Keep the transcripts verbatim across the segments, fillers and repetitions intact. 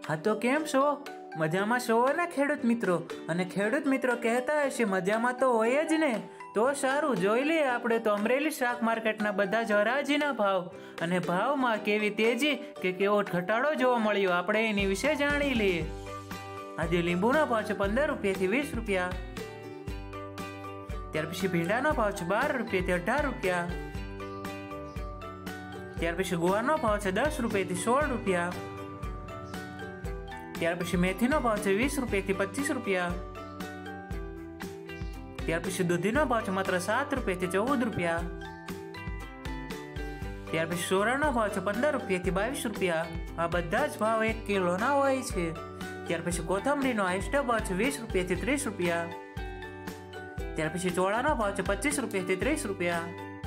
हाँ तो केम छो? मजामां छो ने खेडूत मित्रों? अने खेडूत मित्रों कहता हशे मजामां तो होय ज ने। तो सारू जोई लईए आपणे तो अमरेली शाक मार्केटना बधा ज हराजीना भाव अने भावमां केवी तेजी के केवो घटाडो जोवा मळ्यो आपणे एनी विશે जाणी लईए। આજે લીંબુનો ભાવ છે પંદર રૂપિયાથી વીસ રૂપિયા। ત્યાર પછી ભીંડાનો ભાવ છે બાર રૂપિયાથી અઢાર રૂપિયા। ત્યાર પછી ગુવારનો ભાવ છે દસ રૂપિયાથી સોળ રૂપિયા। ત્યાર પછી મેથીનો ભાવ છે વીસ રૂપિયાથી પચીસ રૂપિયા। ત્યાર પછી દૂધીનો ભાવ છે માત્ર સાત રૂપિયાથી ચૌદ રૂપિયા। ત્યાર પછી સોરાનો ભાવ છે પંદર રૂપિયાથી બાવીસ રૂપિયા। આ બધા જ ભાવ એક કિલોના હોય છે। ત્યાર પછી કોથમરીનો હાઈએસ્ટ ભાવ છે વીસ રૂપિયાથી ત્રીસ રૂપિયા। ત્યાર પછી ચોળાનો ભાવ છે પચીસ રૂપિયાથી ત્રીસ રૂપિયા।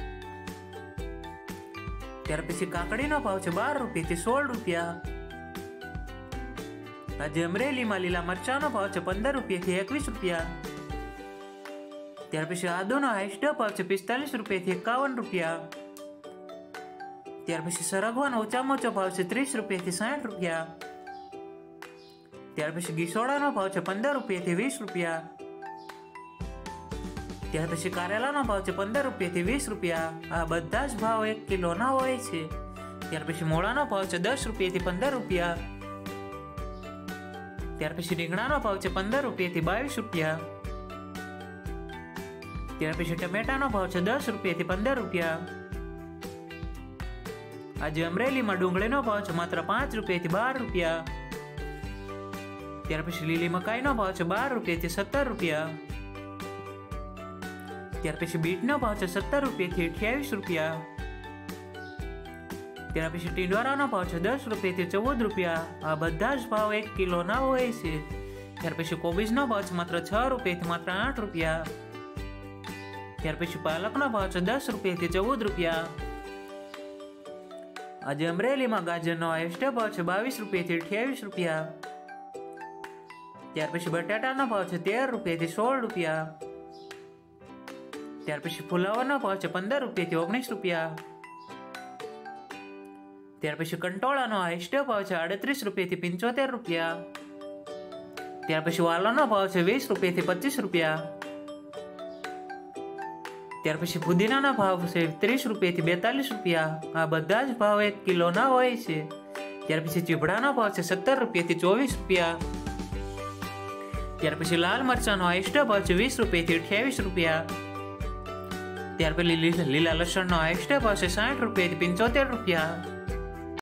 ત્યાર પછી કાકડીનો ભાવ છે બાર રૂપિયાથી સોળ રૂપિયા। આજે અમરેલીમાં લીલા મરચાનો ભાવ છે પંદર રૂપિયાથી એકવીસ રૂપિયા। ત્યાર પછી આદુનો હાઈએસ્ટ ભાવ છે પિસ્તાલીસ રૂપિયાથી એકાવન રૂપિયા। ત્યાર પછી સરગવાનો ઊંચામાં ઊંચો ભાવ છે ત્રીસ રૂપિયાથી સાઠ રૂપિયા। ત્યાર પછી ગીસોડાનો ભાવ છે પંદર રૂપિયાથી વીસ રૂપિયા। ત્યાર પછી કારેલાનો ભાવ છે પંદર રૂપિયાથી વીસ રૂપિયા। આ બધા જ ભાવ એક કિલોના હોય છે। ત્યાર પછી મોળાનો ભાવ છે દસ રૂપિયાથી પંદર રૂપિયા। ત્યાર પછી રીંગણાનો ભાવ છે પંદર રૂપિયાથી બાવીસ રૂપિયા। ત્યાર પછી ટમેટાનો ભાવ છે દસ રૂપિયાથી પંદર રૂપિયા। આજે અમરેલીમાં ડુંગળીનો ભાવ છે માત્ર પાંચ રૂપિયાથી બાર રૂપિયા। ત્યાર પછી લીલી મકાઈનો ભાવ છે બાર રૂપિયાથી સત્તર રૂપિયા। ત્યાર પછી બીટનો ભાવ છે સત્તર રૂપિયાથી અઠ્યાવીસ રૂપિયા। ત્યાર પછી ટીંડોરાનો ભાવ છે દસ રૂપિયાથી ચૌદ રૂપિયા। આ બધા જ ભાવ એક કિલોના હોય છે। ત્યાર પછી કોબીજનો ભાવ છે માત્ર છ રૂપિયાથી માત્ર આઠ રૂપિયા। ત્યાર પછી પાલકનો ભાવ છે દસ રૂપિયાથી ચૌદ રૂપિયા। આજે અમરેલીમાં ગાજરનો હાઈએસ્ટ ભાવ છે બાવીસ રૂપિયાથી અઠ્યાવીસ રૂપિયા। ત્યાર પછી બટાટાનો ભાવ છે તેર રૂપિયાથી સોળ રૂપિયા। ત્યાર પછી ફુલાવરનો ભાવ છે પંદર રૂપિયાથી ઓગણીસ રૂપિયા। ત્યાર પછી કંટોળાનો હાઈએસ્ટ ભાવ છે આડત્રીસ રૂપિયાથી પંચોતેર રૂપિયા। ત્યાર પછી વાલોનો ભાવ છે વીસ રૂપિયાથી પચીસ રૂપિયા। ત્યાર પછી પુદીનાનો ભાવ છે ત્રીસ રૂપિયાથી બેતાલીસ રૂપિયા। આ બધા જ ભાવ એક કિલોના હોય છે। ત્યાર પછી ચીભડાનો ભાવ છે સત્તર રૂપિયાથી ચોવીસ રૂપિયા। ત્યાર પછી લાલ મરચાનો હાઈએસ્ટ ભાવ છે વીસ રૂપિયાથી અઠ્યાવીસ રૂપિયા। ત્યાર પછી લીલા લસણનો હાઈએસ્ટ ભાવ છે સાઠ રૂપિયાથી પંચોતેર રૂપિયા।